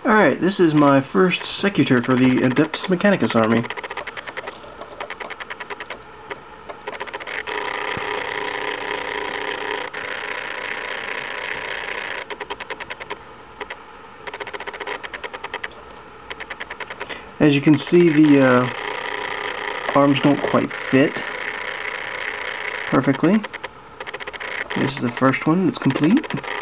Alright, this is my first Secutor for the Adeptus Mechanicus army. As you can see, the arms don't quite fit perfectly. This is the first one that's complete.